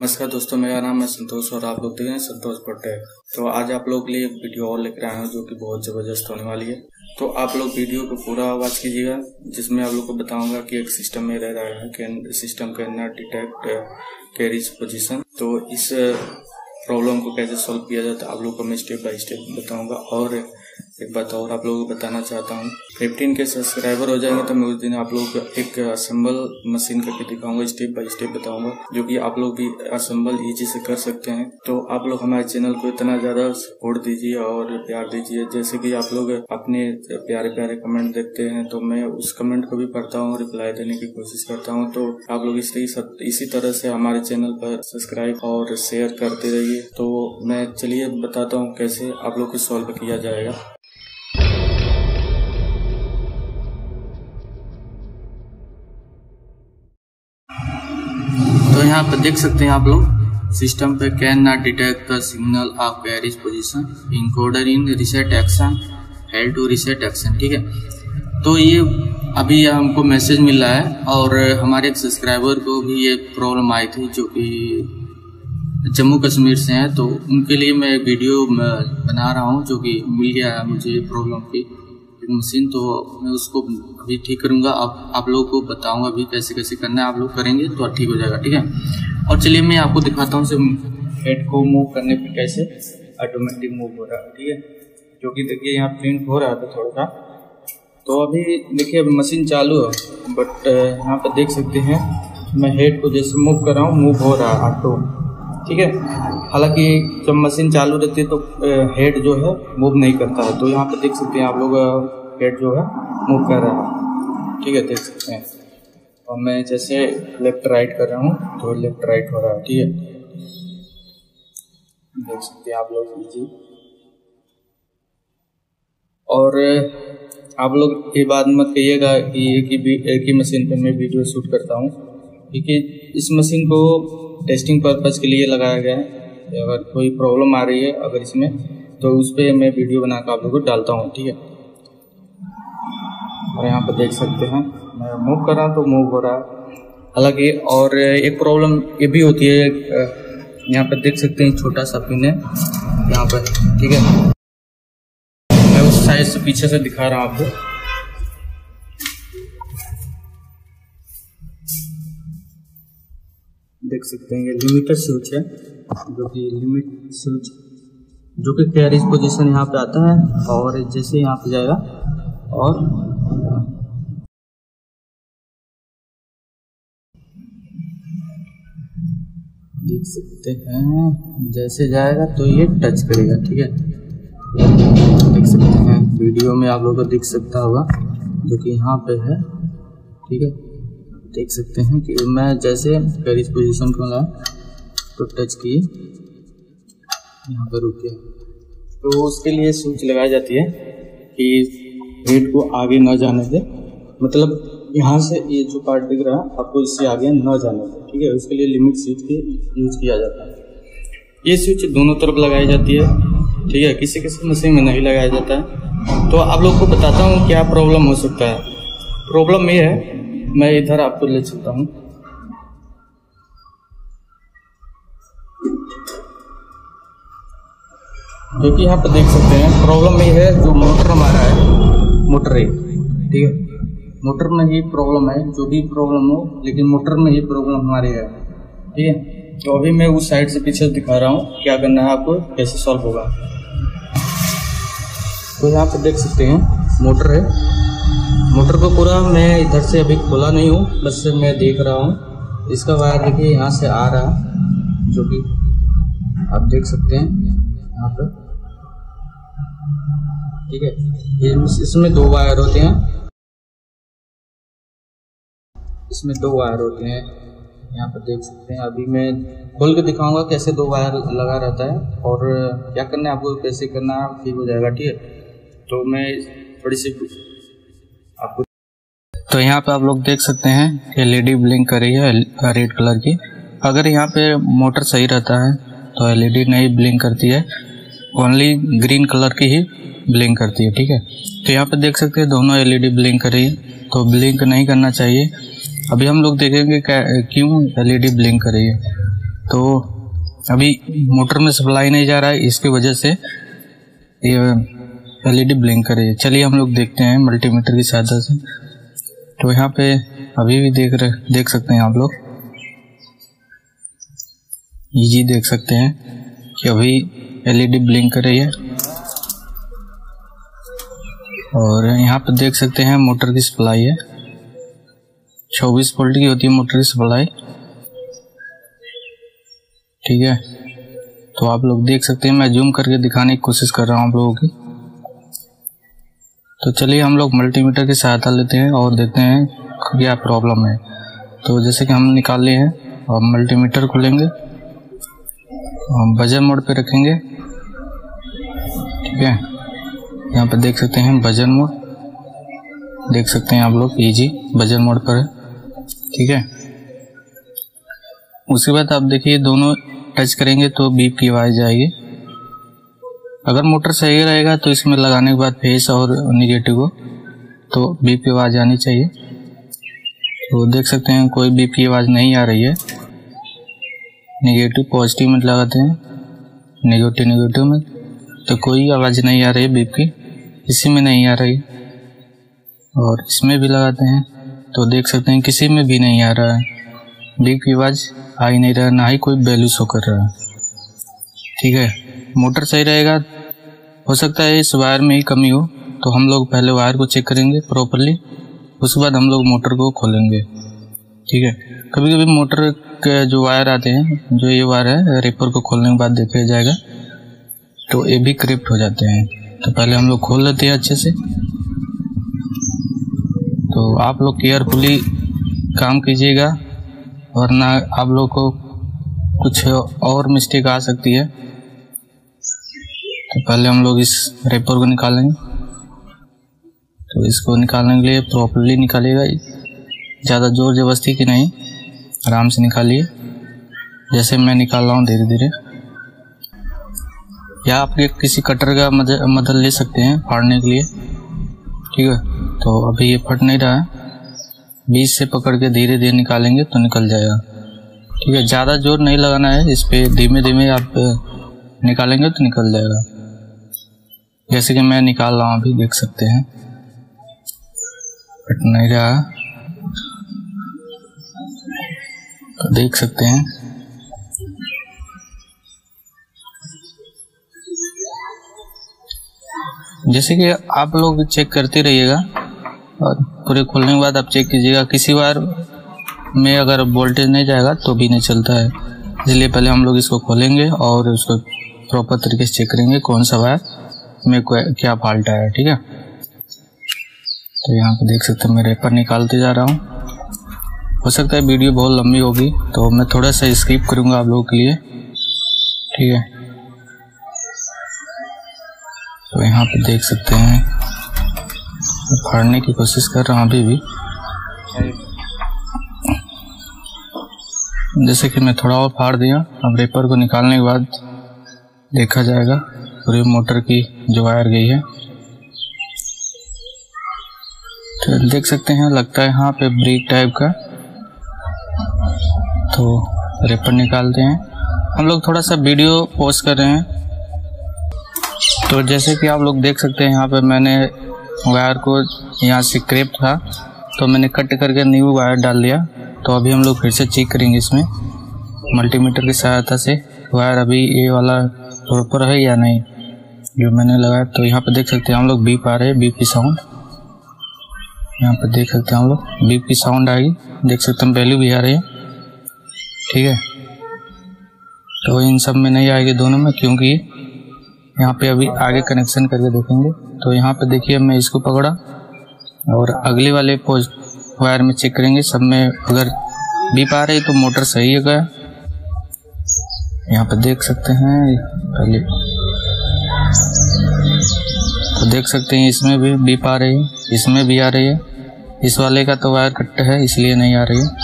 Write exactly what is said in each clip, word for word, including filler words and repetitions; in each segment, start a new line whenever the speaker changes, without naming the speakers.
नमस्कार दोस्तों, मेरा नाम है संतोष और आप लोग देख रहे हैं संतोष टेक। तो आज आप लोग के लिए एक वीडियो और लेकर आए हैं जो कि बहुत ज़बरदस्त होने वाली है। तो आप लोग वीडियो को पूरा वॉच कीजिएगा, जिसमें आप लोग को बताऊंगा कि एक सिस्टम में रह रहा है कि system can not detect carriage position. तो इस प्रॉब्लम को कैसे सॉल्व किया जाता है आप लोग को मैं स्टेप बाय स्टेप बताऊंगा। और एक बात और आप लोगों को बताना चाहता हूँ, पंद्रह के सब्सक्राइबर हो जाएंगे तो मैं उस दिन आप लोगों को एक असेंबल मशीन करके दिखाऊंगा, स्टेप बाय स्टेप बताऊंगा, जो कि आप लोग भी असेंबल इजी से कर सकते हैं। तो आप लोग हमारे चैनल को इतना ज्यादा सपोर्ट दीजिए और प्यार दीजिए। जैसे कि आप लोग अपने प्यारे प्यारे कमेंट देखते हैं तो मैं उस कमेंट को भी पढ़ता हूँ, रिप्लाई देने की कोशिश करता हूँ। तो आप लोग इसी इसी तरह से हमारे चैनल पर सब्सक्राइब और शेयर करते रहिए। तो मैं चलिए बताता हूँ कैसे आप लोग को सॉल्व किया जाएगा। तो यहाँ पे देख सकते हैं आप लोग, सिस्टम पे can not detect the signal of carriage position encoder in reset action held to reset action. ठीक है, तो ये अभी हमको मैसेज मिल रहा है और हमारे एक सब्सक्राइबर को भी ये प्रॉब्लम आई थी जो कि जम्मू कश्मीर से हैं। तो उनके लिए मैं वीडियो बना रहा हूँ जो कि मिल गया है मुझे प्रॉब्लम की मशीन। तो मैं उसको अभी ठीक करूँगा, आप आप लोगों को बताऊँगा अभी कैसे कैसे करना है। आप लोग करेंगे तो ठीक हो जाएगा। ठीक है, और चलिए मैं आपको दिखाता हूँ हेड को मूव करने पर कैसे ऑटोमेटिक मूव हो रहा है। ठीक है, जो कि देखिए यहाँ प्रिंट हो रहा था थोड़ा सा। तो अभी देखिए अभी मशीन चालू है, बट यहाँ पर देख सकते हैं मैं हेड को जैसे मूव कर रहा हूँ मूव हो रहा है ऑटो। ठीक है, हालांकि जब मशीन चालू रहती है तो हेड जो है मूव नहीं करता है। तो यहाँ पे देख सकते हैं आप लोग हेड जो है मूव कर रहा है। ठीक है, देख सकते हैं। और मैं जैसे लेफ्ट राइट कर रहा हूँ तो लेफ्ट राइट हो रहा है। ठीक है, देख सकते हैं आप लोग इजी। और आप लोग ये बात मत कहिएगा कि एक ही एक ही मशीन पर मैं वीडियो शूट करता हूँ, क्योंकि इस मशीन को टेस्टिंग पर्पज़ के लिए लगाया गया है। अगर कोई प्रॉब्लम आ रही है अगर इसमें, तो उस पर मैं वीडियो बनाकर आप लोगों को डालता हूँ। ठीक है, और यहाँ पर देख सकते हैं मैं मूव कर रहा हूँ तो मूव हो रहा है। हालांकि और एक प्रॉब्लम ये भी होती है, यहाँ पर देख सकते हैं छोटा सा पिन है यहाँ पर। ठीक है, मैं उस साइड से पीछे से दिखा रहा हूँ आपको। देख सकते हैं ये लिमिटर स्विच है, जो कि लिमिट स्विच जो कि कैरीज पोजीशन यहाँ पे आता है। और जैसे यहाँ पे जाएगा और देख सकते हैं जैसे जाएगा तो ये टच करेगा। ठीक है, देख सकते हैं वीडियो में आप लोगों को दिख सकता होगा जो कि यहाँ पे है। ठीक है, देख सकते हैं कि मैं जैसे कैरीज पोजीशन को लगा तो टच किए यहाँ पर रुक गया। तो उसके लिए स्विच लगाई जाती है कि हेड को आगे न जाने दे, मतलब यहाँ से ये जो पार्ट दिख रहा है आपको इससे आगे न जाने दे। ठीक है, उसके लिए लिमिट स्विच के यूज किया जाता है। ये स्विच दोनों तरफ लगाई जाती है। ठीक है, किसी किसी मशीन में नहीं लगाया जाता है। तो आप लोग को बताता हूँ क्या प्रॉब्लम हो सकता है। प्रॉब्लम ये है, मैं इधर आपको ले चलता हूँ। जो कि यहाँ पर देख सकते हैं प्रॉब्लम ये है, जो मोटर हमारा है मोटर है। ठीक है, मोटर में ही प्रॉब्लम है, जो भी प्रॉब्लम हो लेकिन मोटर में ही प्रॉब्लम हमारी है। ठीक है, तो अभी मैं उस साइड से पीछे दिखा रहा हूँ क्या करना है आपको, कैसे सॉल्व होगा। तो यहाँ पर देख सकते हैं मोटर है। मोटर को पूरा मैं इधर से अभी खोला नहीं हूँ, बस मैं देख रहा हूँ। इसका वायर देखिए यहाँ से आ रहा है, जो कि आप देख सकते हैं यहाँ पर। ठीक है, ये इसमें दो वायर होते हैं, इसमें दो वायर होते हैं यहाँ पर देख सकते हैं। अभी मैं खोल के दिखाऊंगा कैसे दो वायर लगा रहता है और क्या करना है आपको, कैसे करना है ठीक हो जाएगा। ठीक है, तो मैं थोड़ी सी आपको, तो यहाँ पे आप लोग देख सकते हैं एलईडी ब्लिंक कर रही है रेड कलर की। अगर यहाँ पे मोटर सही रहता है तो एलईडी नहीं ब्लिंक करती है, ओनली ग्रीन कलर की ही ब्लिंक करती है। ठीक है, तो यहाँ पे देख सकते हैं दोनों एलईडी ब्लिंक कर रही है, तो ब्लिंक नहीं करना चाहिए। अभी हम लोग देखेंगे क्यों एलईडी ब्लिंक कर रही है। तो अभी मोटर में सप्लाई नहीं जा रहा है, इसकी वजह से ये एलईडी ब्लिंक कर रही है। चलिए हम लोग देखते हैं मल्टीमीटर की सहायता से। तो यहाँ पे अभी भी देख रहे देख सकते हैं आप लोग, ये देख सकते हैं कि अभी एलईडी ब्लिंक कर रही है। और यहाँ पे देख सकते हैं मोटर की सप्लाई है, चौबीस वोल्ट की होती है मोटर की सप्लाई, ठीक है। तो आप लोग देख सकते हैं, मैं जूम करके दिखाने की कोशिश कर रहा हूँ आप लोगों की। तो चलिए हम लोग मल्टीमीटर की सहायता लेते हैं और देखते हैं क्या प्रॉब्लम है। तो जैसे कि हम निकाल लिए हैं और मल्टीमीटर खोलेंगे, हम वजन मोड पे रखेंगे, ठीक है। यहाँ पे देख सकते हैं वजन मोड, देख सकते हैं आप लोग इजी वजन मोड पर है, ठीक है। उसके बाद आप देखिए दोनों टच करेंगे तो बीप की आवाज़ आएगी। अगर मोटर सही रहेगा तो इसमें लगाने के बाद फेस और निगेटिव को तो बीप की आवाज़ आनी चाहिए। तो देख सकते हैं कोई बीप की आवाज़ नहीं आ रही है। निगेटिव पॉजिटिव में लगाते हैं, नेगेटिव नेगेटिव में, तो कोई आवाज़ नहीं आ रही है बीप की, किसी में नहीं आ रही। और इसमें भी लगाते हैं तो देख सकते हैं किसी में भी नहीं आ रहा है, बीप की आवाज़ आ ही नहीं रहा, ना ही कोई वैल्यू शो कर रहा है, ठीक है। मोटर सही रहेगा, हो सकता है इस वायर में ही कमी हो, तो हम लोग पहले वायर को चेक करेंगे प्रॉपरली, उसके बाद हम लोग मोटर को खोलेंगे, ठीक है। कभी कभी मोटर के जो वायर आते हैं, जो ये वायर है रेपर को खोलने के बाद देखा जाएगा तो ये भी करप्ट हो जाते हैं। तो पहले हम लोग खोल लेते हैं अच्छे से। तो आप लोग केयरफुली काम कीजिएगा, वरना आप लोग को कुछ और मिस्टेक आ सकती है। तो पहले हम लोग इस रेपर को निकालेंगे। तो इसको निकालने के लिए प्रॉपर्ली निकालिएगा, ज़्यादा जोर जबरदस्ती की नहीं, आराम से निकालिए, जैसे मैं निकाल रहा हूँ धीरे धीरे। या आप किसी कटर का मदद ले सकते हैं फाड़ने के लिए, ठीक है। तो अभी ये फट नहीं रहा है, बीच से पकड़ के धीरे धीरे निकालेंगे तो निकल जाएगा, ठीक है। ज़्यादा जोर नहीं लगाना है इस पे, धीमे धीमे आप निकालेंगे तो निकल जाएगा। जैसे कि मैं निकाल रहा हूँ अभी, देख सकते हैं फट नहीं रहा, तो देख सकते हैं जैसे कि आप लोग चेक करते रहिएगा और पूरे खोलने के बाद आप चेक कीजिएगा। किसी बार में अगर वोल्टेज नहीं जाएगा तो भी नहीं चलता है, इसलिए पहले हम लोग इसको खोलेंगे और उसको प्रॉपर तरीके से चेक करेंगे कौन सा वायर में क्या फॉल्ट आया है, ठीक है। तो यहाँ पे देख सकते हैं मैं रेपर निकालते जा रहा हूँ। हो सकता है वीडियो बहुत लंबी होगी तो मैं थोड़ा सा स्किप करूँगा आप लोगों के लिए, ठीक है। तो यहाँ पे देख सकते हैं फाड़ने की कोशिश कर रहा हूँ अभी भी, जैसे कि मैं थोड़ा और फाड़ दिया। अब रेपर को निकालने के बाद देखा जाएगा पूरी मोटर की जो वायर गई है। तो देख सकते हैं लगता है यहाँ पे ब्रेक टाइप का, तो रेपर निकालते हैं। हम लोग थोड़ा सा वीडियो पॉज कर रहे हैं। तो जैसे कि आप लोग देख सकते हैं यहाँ पे मैंने वायर को, यहाँ से क्रेप था तो मैंने कट करके न्यू वायर डाल लिया। तो अभी हम लोग फिर से चेक करेंगे इसमें मल्टीमीटर की सहायता से वायर अभी ये वाला प्रॉपर है या नहीं जो मैंने लगाया। तो यहाँ पे देख सकते हैं हम लोग बीप आ रहे हैं, बीप की साउंड यहाँ पे देख सकते हैं हम लोग, बीप की साउंड आएगी, देख सकते हैं वैल्यू भी आ रही है, ठीक है। तो इन सब में नहीं आएगी दोनों में, क्योंकि यहाँ पे अभी आगे कनेक्शन करके देखेंगे। तो यहाँ पे देखिए मैं इसको पकड़ा और अगले वाले पोज वायर में चेक करेंगे, सब में अगर बीप आ रही तो मोटर सही है गया। यहाँ पे देख सकते हैं पहले, तो देख सकते हैं इसमें भी बीप आ रही है, इसमें भी आ रही है। इस वाले का तो वायर कट है इसलिए नहीं आ रही है।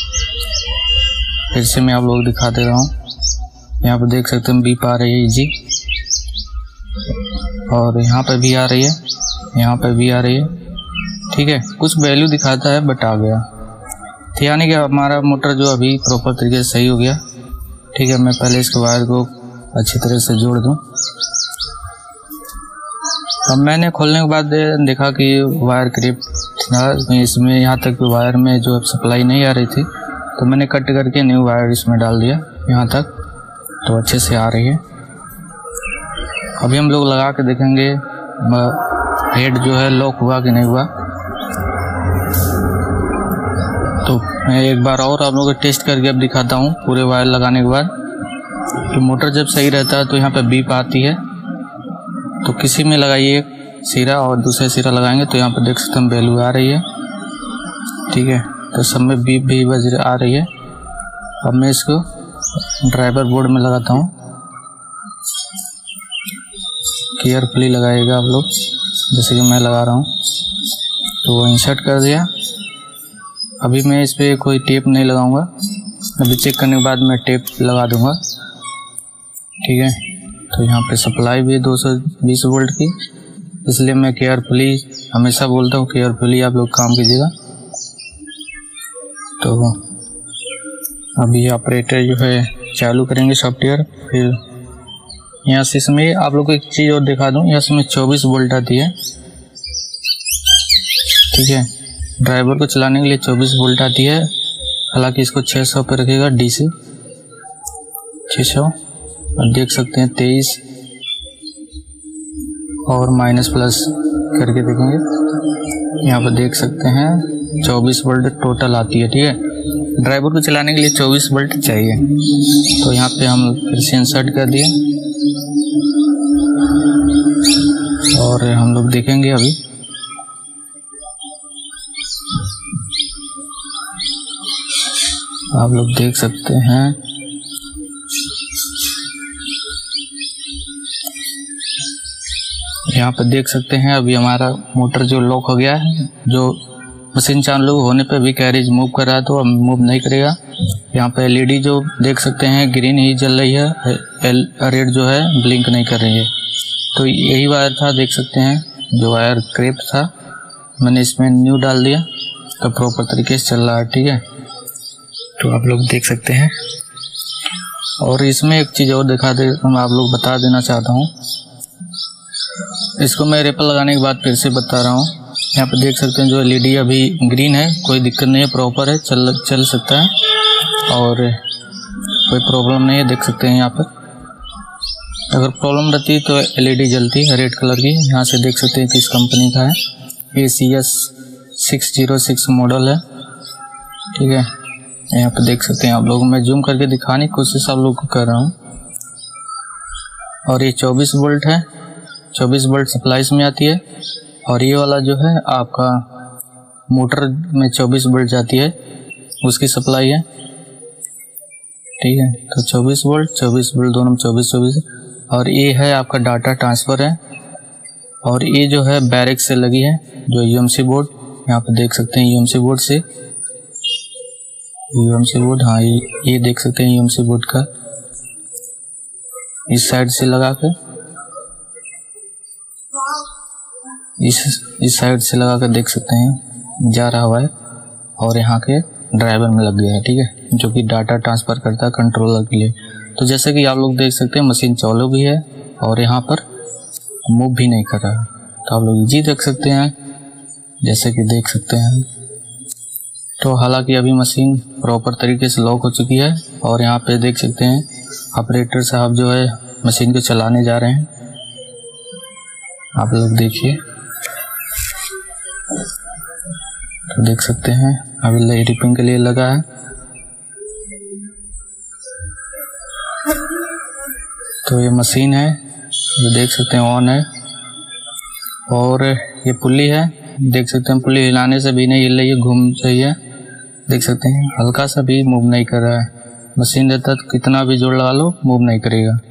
फिर से मैं आप लोग दिखा दे रहा हूँ, यहाँ पे देख सकते हैं बीप आ रही है इजी, और यहाँ पे भी आ रही है, यहाँ पे भी आ रही है, ठीक है। कुछ वैल्यू दिखाता है बट आ गया, यानी कि हमारा मोटर जो अभी प्रॉपर तरीके से सही हो गया। ठीक है, मैं पहले इसके वायर को अच्छी तरह से जोड़ दूं। अब मैंने खोलने के बाद देखा कि वायर क्रिप था, इसमें यहाँ तक वायर में जो सप्लाई नहीं आ रही थी, तो मैंने कट करके न्यू वायर इसमें डाल दिया यहाँ तक, तो अच्छे से आ रही है। अभी हम लोग लगा के देखेंगे हेड जो है लॉक हुआ कि नहीं हुआ। तो मैं एक बार और आप लोगों को टेस्ट करके अब दिखाता हूँ पूरे वायर लगाने के बाद। तो मोटर जब सही रहता है तो यहाँ पे बीप आती है, तो किसी में लगाइए सिरा और दूसरे सिरा लगाएंगे तो यहाँ पे देख सकते हैं वैल्यू आ रही है, ठीक है। तो सब में बीप भी बज आ रही है। अब मैं इसको ड्राइवर बोर्ड में लगाता हूँ, केयरफुली लगाइएगा आप लोग, जैसे कि मैं लगा रहा हूँ। तो वो इंसर्ट कर दिया। अभी मैं इस पर कोई टेप नहीं लगाऊंगा, अभी चेक करने के बाद मैं टेप लगा दूंगा, ठीक है। तो यहाँ पे सप्लाई भी है दो सौ बीस वोल्ट की, इसलिए मैं केयरफुली हमेशा बोलता हूँ, केयरफुली आप लोग काम कीजिएगा। तो अभी ऑपरेटर जो है चालू करेंगे सॉफ्टवेयर। फिर यहाँ से इसमें आप लोग को एक चीज़ और दिखा दूँ, यहाँ इसमें चौबीस वोल्ट आती है, ठीक है। ड्राइवर को चलाने के लिए चौबीस वोल्ट आती है, हालांकि इसको छः सौ पे रखेगा डीसी छः सौ। और देख सकते हैं तेईस और माइनस प्लस करके देखेंगे, यहाँ पर देख सकते हैं चौबीस वोल्ट टोटल आती है, ठीक है। ड्राइवर को चलाने के लिए चौबीस वोल्ट चाहिए। तो यहाँ पे हम फिर से इंसर्ट कर दिए और हम लोग देखेंगे अभी। आप लोग देख सकते हैं यहाँ पे देख सकते हैं अभी हमारा मोटर जो लॉक हो गया है, जो मशीन चालू होने पे भी कैरेज मूव कर रहा है, तो अब मूव नहीं करेगा। यहाँ पे एलईडी जो देख सकते हैं ग्रीन ही जल रही है, एल रेड जो है ब्लिंक नहीं कर रही है। तो यही वायर था, देख सकते हैं जो वायर क्रेप था, मैंने इसमें न्यू डाल दिया, तो प्रॉपर तरीके से चल रहा है, ठीक है। तो आप लोग देख सकते हैं। और इसमें एक चीज़ और दिखा दे, मैं आप लोग बता देना चाहता हूँ, इसको मैं रेपल लगाने के बाद फिर से बता रहा हूँ। यहाँ पे देख सकते हैं जो एलईडी अभी ग्रीन है, कोई दिक्कत नहीं है, प्रॉपर है, चल चल सकता है और कोई प्रॉब्लम नहीं है, देख सकते हैं। यहाँ पर अगर प्रॉब्लम रहती है तो एलईडी जलती है रेड कलर की। यहाँ से देख सकते हैं किस कंपनी का है, A C S six zero six model है, ठीक है। यहाँ पे देख सकते हैं आप लोग, मैं जूम करके दिखाने की कोशिश आप लोग को कर रहा हूँ। और ये चौबीस वोल्ट है, चौबीस वोल्ट सप्लाई में आती है। और ये वाला जो है आपका मोटर में चौबीस वोल्ट जाती है, उसकी सप्लाई है, ठीक है। तो चौबीस वोल्ट चौबीस वोल्ट दोनों में चौबीस चौबीस। और ये है आपका डाटा ट्रांसफ़र है। और ये जो है बैरिक से लगी है, जो यूएमसी बोर्ड, यहाँ पे देख सकते हैं यूएमसी बोर्ड से, यूएमसी बोर्ड, हाँ ये ये देख सकते हैं यूएमसी बोर्ड का, इस साइड से लगा के इस इस साइड से लगा कर देख सकते हैं जा रहा हुआ है, और यहाँ के ड्राइवर में लग गया है, ठीक है, जो कि डाटा ट्रांसफ़र करता है कंट्रोलर के लिए। तो जैसे कि आप लोग देख सकते हैं मशीन चालू भी है और यहाँ पर मूव भी नहीं कर रहा है। तो आप लोग इजी देख सकते हैं, जैसे कि देख सकते हैं। तो हालांकि अभी मशीन प्रॉपर तरीके से लॉक हो चुकी है। और यहाँ पे देख सकते हैं ऑपरेटर साहब जो है मशीन को चलाने जा रहे हैं, आप लोग देखिए। तो देख सकते हैं अभी लाइट रिपिंग के लिए लगा है। तो ये मशीन है जो देख सकते हैं ऑन है। और ये पुल्ली है, देख सकते हैं पुल्ली हिलाने से भी नहीं हिल रही है, घूम रही है, देख सकते हैं हल्का सा भी मूव नहीं कर रहा है। मशीन रहता तो कितना भी जोर लगा लो मूव नहीं करेगा।